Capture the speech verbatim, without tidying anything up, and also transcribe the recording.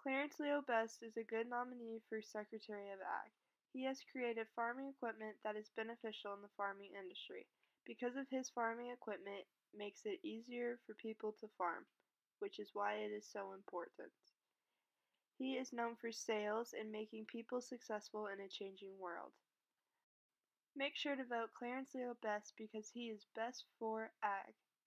Clarence Leo Best is a good nominee for Secretary of Ag. He has created farming equipment that is beneficial in the farming industry. Because of his farming equipment makes it easier for people to farm, which is why it is so important. He is known for sales and making people successful in a changing world. Make sure to vote Clarence Leo Best because he is best for Ag.